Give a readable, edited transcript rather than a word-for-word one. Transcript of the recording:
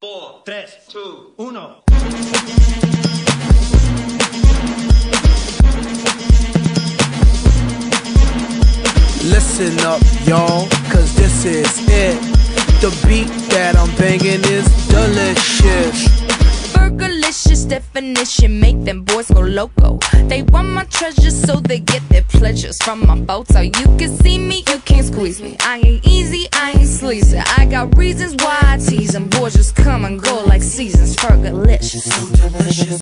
4, 3, 2, 1. Listen up, y'all, cause this is it. The beat that I'm banging is delicious. Burgerlicious definition, make them boys go loco. They want my treasures so they get their pleasures from my photo. You can see me, you can't squeeze me. I ain't easy, I ain't sleazy. I got reasons why I tease them. Boys just come and go like seasons. Burgerlicious, so delicious.